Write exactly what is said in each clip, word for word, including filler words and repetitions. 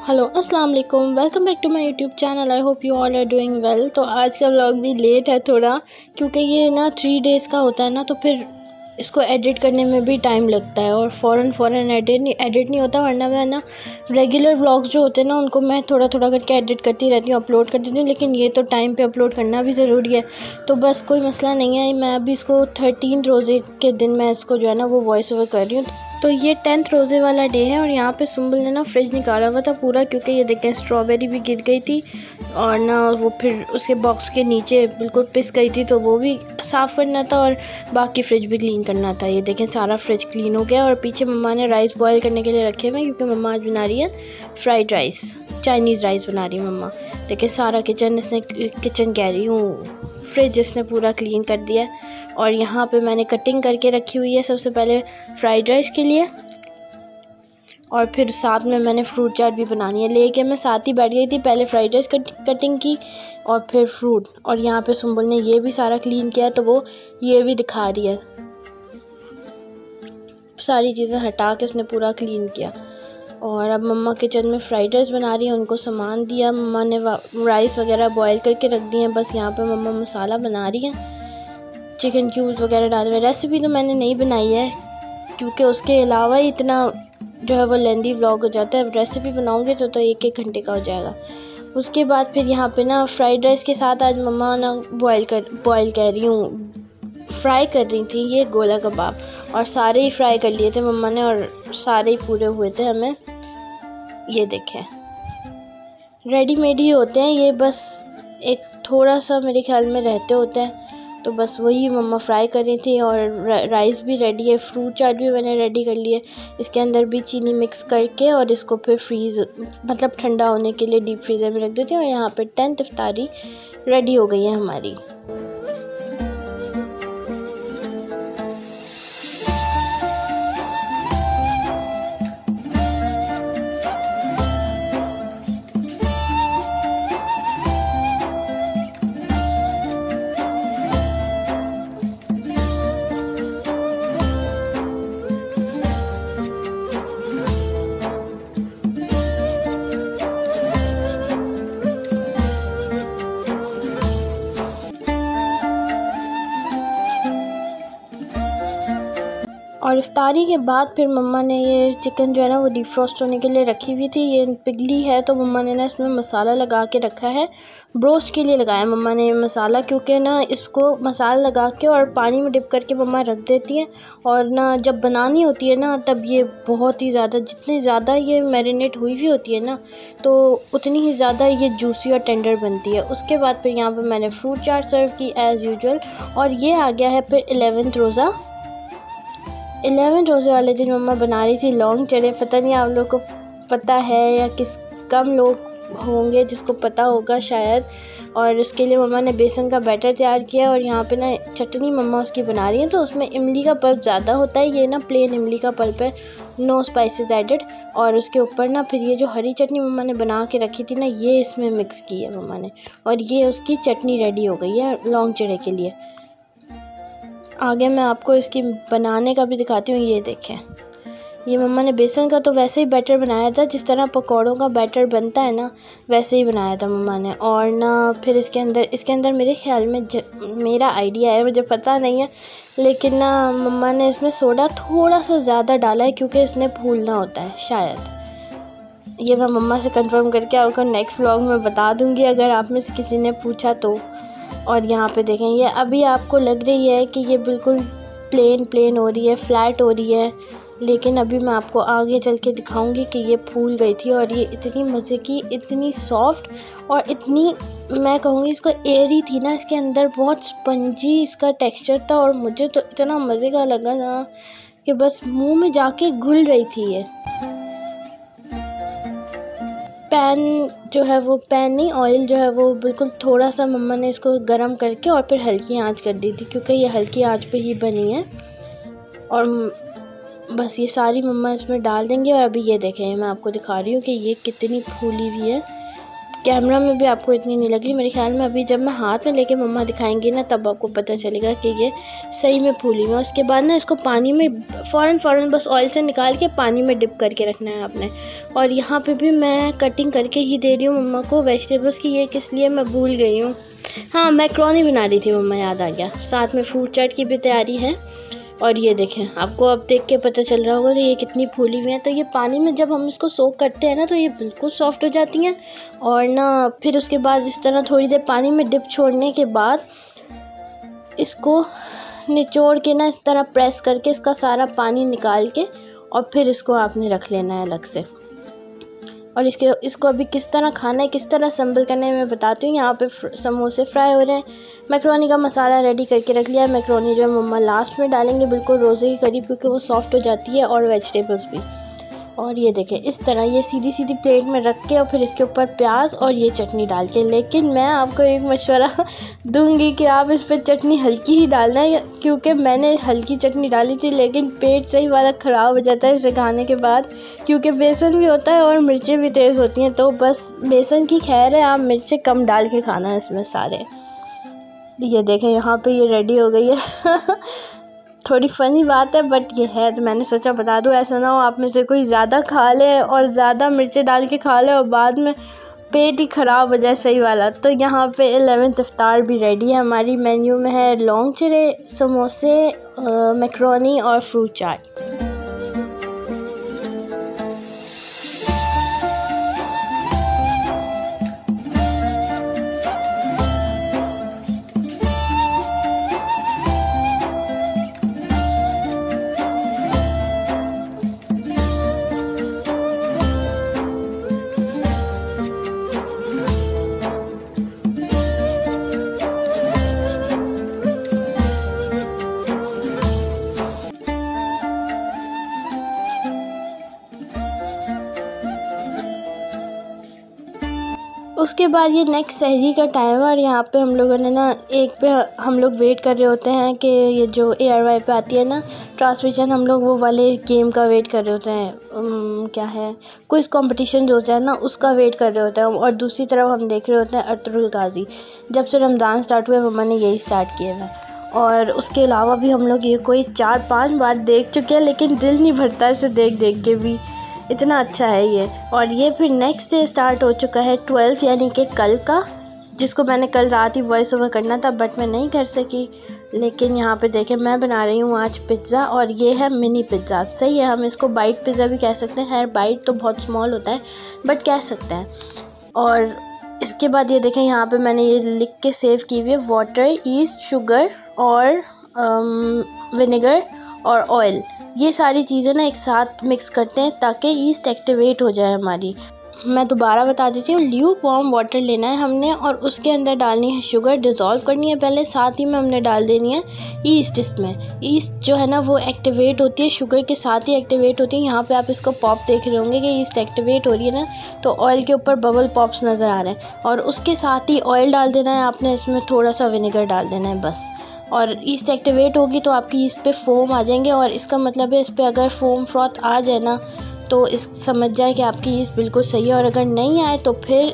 Hello अस्सलाम वालेकुम, welcome back to my YouTube channel. I hope you all are doing well. तो आज का व्लॉग भी लेट है थोड़ा, क्योंकि ये ना थ्री डेज़ का होता है ना, तो फिर इसको एडिट करने में भी टाइम लगता है और फ़ौरन फ़ौरन एडिट नहीं एडिट नहीं होता। वरना मैं ना रेगुलर व्लॉग्स जो होते हैं ना, उनको मैं थोड़ा थोड़ा करके एडिट करती रहती हूँ, अपलोड करती हूँ। लेकिन ये तो टाइम पे अपलोड करना भी ज़रूरी है, तो बस कोई मसला नहीं है। मैं अभी इसको थर्टीन रोज़े के दिन मैं इसको जो है ना वो वॉइस ओवर कर रही हूँ। तो ये टेंथ रोज़े वाला डे है और यहाँ पे सुम्बुल ने ना फ्रिज निकाला हुआ था पूरा, क्योंकि ये देखें स्ट्रॉबेरी भी गिर गई थी और ना वो फिर उसके बॉक्स के नीचे बिल्कुल पिस गई थी, तो वो भी साफ़ करना था और बाकी फ्रिज भी क्लीन करना था। ये देखें सारा फ्रिज क्लीन हो गया। और पीछे मम्मा ने राइस बॉयल करने के लिए रखे हुए हैं, क्योंकि मम्मा आज बना रही है फ्राइड राइस, चाइनीज़ राइस बना रही है मम्मा। देखें सारा किचन इसने किचन कह रही हूँ फ्रिज इसने पूरा क्लीन कर दिया है। और यहाँ पे मैंने कटिंग करके रखी हुई है सबसे पहले फ्राइड राइस के लिए, और फिर साथ में मैंने फ्रूट चाट भी बनानी है। लेके मैं साथ ही बैठ गई थी, पहले फ्राइड राइस कट, कटिंग की और फिर फ्रूट। और यहाँ पे सुम्बुल ने ये भी सारा क्लीन किया, तो वो ये भी दिखा रही है। सारी चीज़ें हटा के उसने पूरा क्लीन किया। और अब मम्मा किचन में फ्राइड राइस बना रही है, उनको सामान दिया। मम्मा ने राइस वगैरह बॉयल करके रख दिए हैं, बस यहाँ पर मम्मा मसाला बना रही हैं, चिकन क्यूब्स वगैरह डाले हुए। रेसिपी तो मैंने नहीं बनाई है, क्योंकि उसके अलावा ही इतना जो है वो लेंदी व्लॉग हो जाता है। रेसिपी बनाऊंगी तो तो एक एक घंटे का हो जाएगा। उसके बाद फिर यहाँ पे ना फ्राइड राइस के साथ आज मम्मा ना बॉयल कर बॉयल कह रही हूँ फ्राई कर रही थी ये गोला कबाब, और सारे ही फ्राई कर लिए थे मम्मा ने और सारे ही पूरे हुए थे हमें। ये देखें रेडीमेड ही होते हैं ये, बस एक थोड़ा सा मेरे ख्याल में रहते होते हैं, तो बस वही मम्मा फ्राई कर रही थी। और राइस भी रेडी है, फ्रूट चाट भी मैंने रेडी कर लिया। इसके अंदर भी चीनी मिक्स करके और इसको फिर फ्रीज़ मतलब ठंडा होने के लिए डीप फ्रीज़र में रख देती हूँ। और यहाँ पे टेंथ इफ्तारी रेडी हो गई है हमारी। और इफ्तारी के बाद फिर मम्मा ने ये चिकन जो है ना वो डिफ्रोस्ट होने के लिए रखी हुई थी। ये पिघली है, तो मम्मा ने ना इसमें मसाला लगा के रखा है। ब्रोस्ट के लिए लगाया मम्मा ने मसाला, क्योंकि ना इसको मसाला लगा के और पानी में डिप करके मम्मा रख देती हैं। और ना जब बनानी होती है ना, तब ये बहुत ही ज़्यादा जितनी ज़्यादा ये मैरिनेट हुई हुई होती है ना, तो उतनी ही ज़्यादा ये जूसी और टेंडर बनती है। उसके बाद फिर यहाँ पर मैंने फ्रूट चाट सर्व की एज़ यूजुअल। और ये आ गया है फिर एलेवेंथ रोज़ा। एलेवन रोज़े वाले दिन मम्मा बना रही थी लौंग चने। पता नहीं आप लोग को पता है या किस कम लोग होंगे जिसको पता होगा शायद। और उसके लिए मम्मा ने बेसन का बैटर तैयार किया। और यहाँ पे ना चटनी मम्मा उसकी बना रही है, तो उसमें इमली का पल्प ज़्यादा होता है। ये ना प्लेन इमली का पल्प है, नो स्पाइसेस एडेड। और उसके ऊपर ना फिर ये जो हरी चटनी मम्मा ने बना के रखी थी ना, ये इसमें मिक्स की है मम्मा ने, और ये उसकी चटनी रेडी हो गई है लौंग चने के लिए। आगे मैं आपको इसकी बनाने का भी दिखाती हूँ। ये देखें, ये मम्मा ने बेसन का तो वैसे ही बैटर बनाया था, जिस तरह पकौड़ों का बैटर बनता है ना, वैसे ही बनाया था मम्मा ने। और ना फिर इसके अंदर इसके अंदर मेरे ख्याल में ज, मेरा आइडिया है, मुझे पता नहीं है, लेकिन ना मम्मा ने इसमें सोडा थोड़ा सा ज़्यादा डाला है, क्योंकि इसने फूलना होता है शायद। ये मैं मम्मा से कंफर्म करके आपको नेक्स्ट व्लॉग में बता दूँगी, अगर आप में से किसी ने पूछा तो। और यहाँ पे देखें, ये अभी आपको लग रही है कि ये बिल्कुल प्लेन प्लेन हो रही है, फ्लैट हो रही है, लेकिन अभी मैं आपको आगे चल के दिखाऊंगी कि ये फूल गई थी। और ये इतनी मज़े की, इतनी सॉफ्ट और इतनी, मैं कहूँगी इसको एयरी थी ना, इसके अंदर बहुत स्पंजी इसका टेक्सचर था। और मुझे तो इतना मज़े का लगा ना कि बस मुँह में जाके घुल रही थी ये। पैन जो है वो पैन नहीं ऑयल जो है वो बिल्कुल थोड़ा सा मम्मा ने इसको गरम करके और फिर हल्की आंच कर दी थी, क्योंकि ये हल्की आंच पे ही बनी है। और बस ये सारी मम्मा इसमें डाल देंगे। और अभी ये देखें, मैं आपको दिखा रही हूँ कि ये कितनी फूली हुई है, कैमरा में भी आपको इतनी नहीं लग रही मेरे ख्याल में। अभी जब मैं हाथ में लेके मम्मा दिखाएंगी ना तब आपको पता चलेगा कि ये सही में फूली हुई है। उसके बाद ना इसको पानी में फ़ौरन फ़ौरन बस ऑयल से निकाल के पानी में डिप करके रखना है आपने। और यहाँ पे भी मैं कटिंग करके ही दे रही हूँ मम्मा को वेजिटेबल्स की। ये किस लिए मैं भूल गई हूँ, हाँ मैक्रोनी बना रही थी मम्मा, याद आ गया। साथ में फ्रूट चाट की भी तैयारी है। और ये देखें, आपको अब देख के पता चल रहा होगा कि ये कितनी फूली हुई है। तो ये पानी में जब हम इसको सोक करते हैं ना तो ये बिल्कुल सॉफ्ट हो जाती हैं। और ना फिर उसके बाद इस तरह थोड़ी देर पानी में डिप छोड़ने के बाद इसको निचोड़ के ना इस तरह प्रेस करके इसका सारा पानी निकाल के और फिर इसको आपने रख लेना है अलग से। और इसके इसको अभी किस तरह खाना है, किस तरह असेंबल करना है मैं बताती हूँ। यहाँ पे समोसे फ्राई हो रहे हैं। मैक्रोनी का मसाला रेडी करके रख लिया है। मैक्रोनी जो है मम्मा लास्ट में डालेंगे बिल्कुल रोज़े के करीब, क्योंकि वो सॉफ्ट हो जाती है, और वेजिटेबल्स भी। और ये देखें इस तरह ये सीधी सीधी प्लेट में रख के और फिर इसके ऊपर प्याज और ये चटनी डाल के। लेकिन मैं आपको एक मशवरा दूंगी कि आप इस पर चटनी हल्की ही डालना है, क्योंकि मैंने हल्की चटनी डाली थी लेकिन पेट सही वाला ख़राब हो जाता है इसे खाने के बाद, क्योंकि बेसन भी होता है और मिर्चें भी तेज़ होती हैं। तो बस बेसन की खैर है, आप मिर्चें कम डाल के खाना है इसमें सारे। ये देखें यहाँ पर ये रेडी हो गई है। थोड़ी फ़नी बात है बट ये है, तो मैंने सोचा बता दूँ, ऐसा ना हो आप में से कोई ज़्यादा खा ले और ज़्यादा मिर्चें डाल के खा ले और बाद में पेट ही ख़राब हो जाए सही वाला। तो यहाँ पे इलेवेंथ इफ्तार भी रेडी है हमारी। मेन्यू में है लौंग चिरे, समोसे, मैक्रोनी और फ्रूट चाट। उसके बाद ये नेक्स्ट सहरी का टाइम है और यहाँ पे हम लोगों ने ना एक पे हम लोग वेट कर रहे होते हैं कि ये जो ए आर वाई पे आती है ना ट्रांसमिशन, हम लोग वो वाले गेम का वेट कर रहे होते हैं। उम, क्या है क्विज कंपटीशन जो होता है ना उसका वेट कर रहे होते हैं। और दूसरी तरफ हम देख रहे होते हैं अर्तुगरुल गाजी। जब से रमज़ान स्टार्ट हुआ मम्मा ने यही स्टार्ट किया है। और उसके अलावा भी हम लोग ये कोई चार पाँच बार देख चुके हैं, लेकिन दिल नहीं भरता इसे देख देख के भी, इतना अच्छा है ये। और ये फिर नेक्स्ट डे स्टार्ट हो चुका है ट्वेल्थ, यानी कि कल का, जिसको मैंने कल रात ही वॉइस ओवर करना था बट मैं नहीं कर सकी। लेकिन यहाँ पे देखें मैं बना रही हूँ आज पिज़्ज़ा, और ये है मिनी पिज़्ज़ा। सही है, हम इसको बाइट पिज़्ज़ा भी कह सकते हैं। खैर बाइट तो बहुत स्मॉल होता है बट कह सकते हैं। और इसके बाद ये देखें यहाँ पे मैंने ये लिख के सेव की हुई है, वाटर, ईस्ट, शुगर और विनेगर और ऑयल। ये सारी चीज़ें ना एक साथ मिक्स करते हैं ताकि ईस्ट एक्टिवेट हो जाए हमारी। मैं दोबारा बता देती हूँ, ल्यूक वार्म वाटर लेना है हमने और उसके अंदर डालनी है शुगर, डिज़ोल्व करनी है पहले, साथ ही में हमने डाल देनी है ईस्ट। इसमें ईस्ट जो है ना वो एक्टिवेट होती है, शुगर के साथ ही एक्टिवेट होती है। यहाँ पे आप इसको पॉप देख रहे होंगे कि ईस्ट एक्टिवेट हो रही है ना, तो ऑयल के ऊपर बबल पॉप्स नज़र आ रहे हैं। और उसके साथ ही ऑयल डाल देना है आपने, इसमें थोड़ा सा विनेगर डाल देना है बस। और ईस्ट एक्टिवेट होगी तो आपकी ईस्ट पे फोम आ जाएंगे, और इसका मतलब है इस पर अगर फोम फ्रॉथ आ जाए ना तो इस समझ जाए कि आपकी ईस्ट बिल्कुल सही है, और अगर नहीं आए तो फिर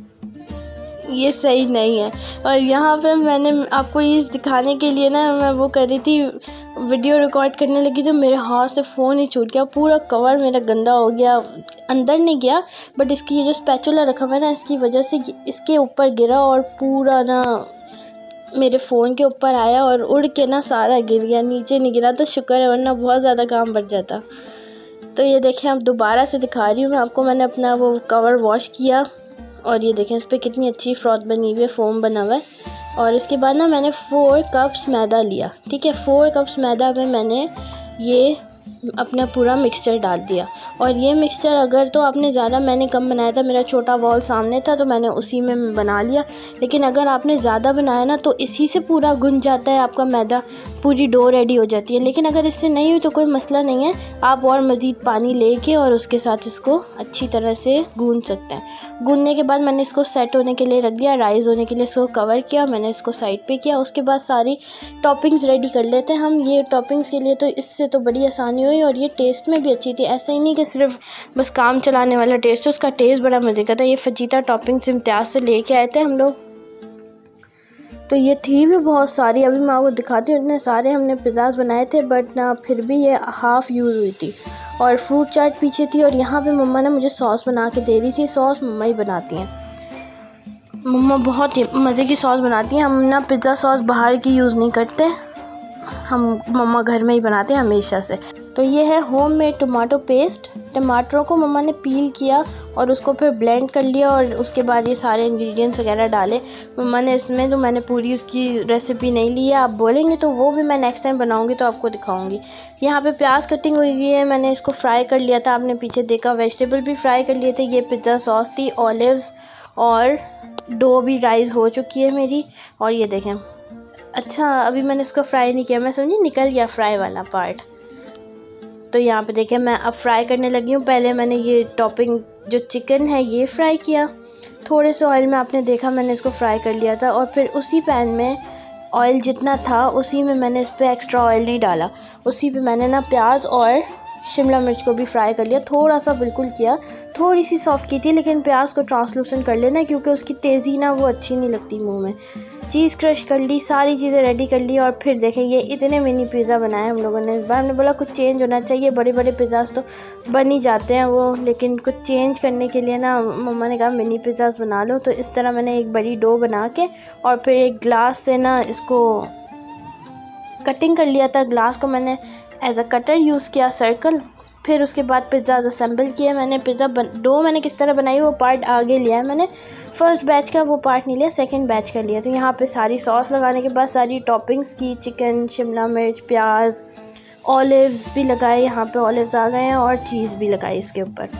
ये सही नहीं है। और यहाँ पे मैंने आपको ईस्ट दिखाने के लिए ना मैं वो कर रही थी, वीडियो रिकॉर्ड करने लगी तो मेरे हाथ से फ़ोन ही छूट गया, पूरा कवर मेरा गंदा हो गया, अंदर नहीं गया बट इसकी ये जो स्पैचुला रखा हुआ है ना इसकी वजह से इसके ऊपर गिरा और पूरा ना मेरे फ़ोन के ऊपर आया और उड़ के ना सारा गिर गया, नीचे नहीं गिरा तो शुक्र है, वरना बहुत ज़्यादा काम बढ़ जाता। तो ये देखें अब दोबारा से दिखा रही हूँ मैं आपको, मैंने अपना वो कवर वॉश किया और ये देखें इस पर कितनी अच्छी फ्रॉथ बनी हुई है, फोम बना हुआ है। और इसके बाद ना मैंने फ़ोर कप्स मैदा लिया, ठीक है, फ़ोर कप्स मैदा में मैंने ये अपना पूरा मिक्सचर डाल दिया। और ये मिक्सचर अगर तो आपने ज़्यादा, मैंने कम बनाया था, मेरा छोटा बॉल सामने था तो मैंने उसी में बना लिया। लेकिन अगर आपने ज़्यादा बनाया ना तो इसी से पूरा गुंज जाता है आपका मैदा, पूरी डो रेडी हो जाती है। लेकिन अगर इससे नहीं हुई तो कोई मसला नहीं है, आप और मज़ीद पानी लेके और उसके साथ इसको अच्छी तरह से गूंद सकते हैं। गूंदने के बाद मैंने इसको सेट होने के लिए रख दिया, राइज़ होने के लिए इसको कवर किया, मैंने इसको साइड पे किया। उसके बाद सारी टॉपिंग्स रेडी कर लेते हैं हम। ये टॉपिंग्स के लिए तो इससे तो बड़ी आसानी हुई और ये टेस्ट में भी अच्छी थी। ऐसा ही नहीं कि सिर्फ बस काम चलाने वाला टेस्ट, उसका टेस्ट बड़ा मज़े का था। ये फजीता टॉपिंग्स इम्तियाज़ से लेके आए थे हम लोग, तो ये थी भी बहुत सारी। अभी मैं आपको दिखाती हूँ, इतने सारे हमने पिज़्ज़ाज़ बनाए थे बट ना फिर भी ये हाफ़ यूज़ हुई थी। और फ्रूट चाट पीछे थी और यहाँ पे मम्मा ने मुझे सॉस बना के दे दी थी। सॉस मम्मा ही बनाती हैं, मम्मा बहुत ही मज़े की सॉस बनाती हैं। हम ना पिज़्ज़ा सॉस बाहर की यूज़ नहीं करते, हम मम्मा घर में ही बनाते हैं हमेशा से। तो ये है होममेड टमाटो पेस्ट। टमाटरों को मम्मा ने पील किया और उसको फिर ब्लेंड कर लिया और उसके बाद ये सारे इंग्रेडिएंट्स वगैरह डाले मम्मा ने इसमें। तो मैंने पूरी उसकी रेसिपी नहीं ली है, आप बोलेंगे तो वो भी मैं नेक्स्ट टाइम बनाऊंगी तो आपको दिखाऊंगी। यहाँ पे प्याज कटिंग हुई हुई है, मैंने इसको फ्राई कर लिया था, आपने पीछे देखा। वेजिटेबल भी फ्राई कर लिए थे। ये पिज़्ज़ा सॉस थी, ऑलिव्स और डो भी राइस हो चुकी है मेरी। और ये देखें, अच्छा अभी मैंने इसको फ्राई नहीं किया, मैं समझी निकल गया फ्राई वाला पार्ट। तो यहाँ पे देखें मैं अब फ्राई करने लगी हूँ। पहले मैंने ये टॉपिंग जो चिकन है ये फ्राई किया, थोड़े से ऑयल में आपने देखा मैंने इसको फ्राई कर लिया था। और फिर उसी पैन में ऑयल जितना था उसी में मैंने इस पर एक्स्ट्रा ऑयल नहीं डाला, उसी पे मैंने ना प्याज और शिमला मिर्च को भी फ्राई कर लिया। थोड़ा सा बिल्कुल किया, थोड़ी सी सॉफ्ट की थी, लेकिन प्याज को ट्रांसलूसेंट कर लेना क्योंकि उसकी तेज़ी ना वो अच्छी नहीं लगती मुंह में। चीज़ क्रश कर ली, सारी चीज़ें रेडी कर ली। और फिर देखें ये इतने मिनी पिज़्ज़ा बनाए हम लोगों ने इस बार। हमने बोला कुछ चेंज होना चाहिए, बड़े बड़े पिज़्ज़ाज़ तो बन ही जाते हैं वो, लेकिन कुछ चेंज करने के लिए ना मम्मा ने कहा मिनी पिज़्ज़ाज़ बना लो। तो इस तरह मैंने एक बड़ी डो बना के और फिर एक ग्लास से ना इसको कटिंग कर लिया था। ग्लास को मैंने एज अ कटर यूज़ किया, सर्कल। फिर उसके बाद पिज़्ज़ा असेंबल किया मैंने। पिज़्ज़ा डो मैंने किस तरह बनाई वो पार्ट आगे लिया है मैंने, फ़र्स्ट बैच का वो पार्ट नहीं लिया, सेकंड बैच का लिया। तो यहाँ पे सारी सॉस लगाने के बाद सारी टॉपिंग्स की, चिकन, शिमला मिर्च, प्याज, ऑलिव्स भी लगाए। यहाँ पे ऑलिव्स आ गए हैं और चीज़ भी लगाई इसके ऊपर।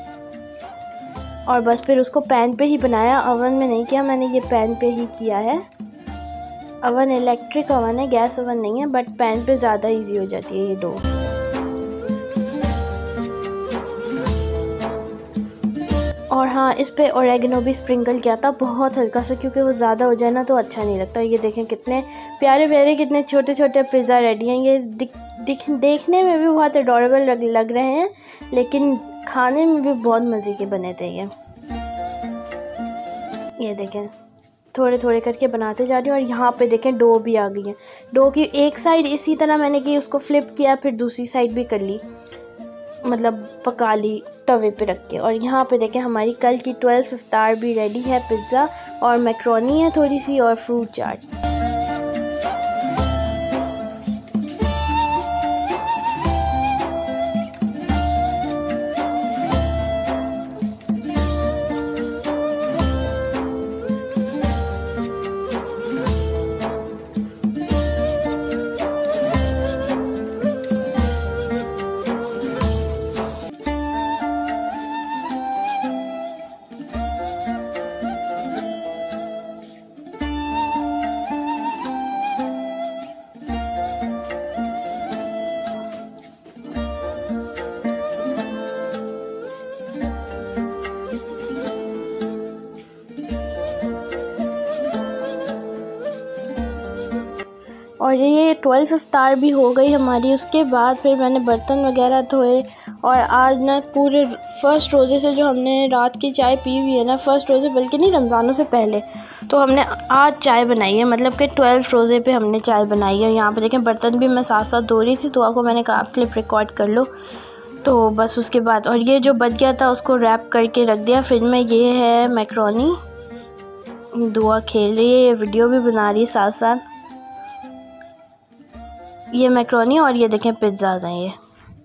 और बस फिर उसको पैन पे ही बनाया, ओवन में नहीं किया मैंने, ये पैन पे ही किया है। ओवन इलेक्ट्रिक ओवन है, गैस ओवन नहीं है, बट पैन पे ज़्यादा ईजी हो जाती है ये डो। और हाँ, इस पे ओरेगनो भी स्प्रिंकल किया था, बहुत हल्का सा, क्योंकि वो ज़्यादा हो जाए ना तो अच्छा नहीं लगता। ये देखें कितने प्यारे प्यारे, कितने छोटे छोटे पिज़्ज़ा रेडी हैं। ये दिख, दिख देखने में भी बहुत एडोरेबल लग, लग रहे हैं, लेकिन खाने में भी बहुत मज़े के बने थे ये। ये देखें थोड़े थोड़े करके बनाते जा रही हूँ। और यहाँ पे देखें डो भी आ गई है। डो की एक साइड इसी तरह मैंने की, उसको फ्लिप किया, फिर दूसरी साइड भी कर ली, मतलब पका ली तवे पे रख के। और यहाँ पे देखें हमारी कल की ट्वेल्थ इफ्तार भी रेडी है। पिज़्ज़ा और मैक्रोनी है थोड़ी सी, और फ्रूट चाट। और ये ट्वेल्थ इफ्तार भी हो गई हमारी। उसके बाद फिर मैंने बर्तन वगैरह धोए। और आज ना पूरे फ़र्स्ट रोज़े से जो हमने रात की चाय पी हुई है ना, फ़र्स्ट रोज़े बल्कि नहीं, रमज़ानों से पहले, तो हमने आज चाय बनाई है, मतलब कि ट्वेल्थ रोज़े पे हमने चाय बनाई है। यहाँ पे देखें बर्तन भी मैं साथ साथ धो रही थी, तो आपको मैंने कहा आप क्लिप रिकॉर्ड कर लो। तो बस उसके बाद, और ये जो बच गया था उसको रैप करके रख दिया फ्रिज में। ये है मैक्रोनी, दुआ खेल रही है, ये वीडियो भी बना रही है साथ साथ। ये मैक्रोनी और ये देखें पिज़्ज़ाज़ हैं। ये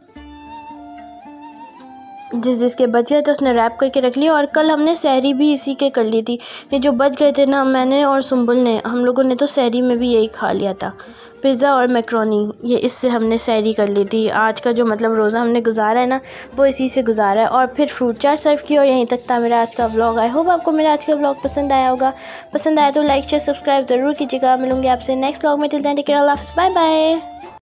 जिस जिसके बच गए थे उसने रैप करके रख लिया। और कल हमने सहरी भी इसी के कर ली थी। ये जो बच गए थे ना, मैंने और सुम्बुल ने, हम लोगों ने तो सहरी में भी यही खा लिया था, पिज़्ज़ा और मैक्रोनी। ये इससे हमने सहरी कर ली थी। आज का जो मतलब रोज़ा हमने गुजारा है ना, वो इसी से गुजारा है। और फिर फ्रूट चाट सर्व की। और यहीं तक था मेरा आज का व्लॉग। आई होप आपको मेरा आज का व्लॉग पसंद आया होगा। पसंद आया तो लाइक शेयर सब्सक्राइब ज़रूर कीजिएगा। मिलूंगी आपसे नेक्स्ट व्लॉग में। टिल देन टेक केयर, अल्लाह हाफ़िज़, बाय बाय।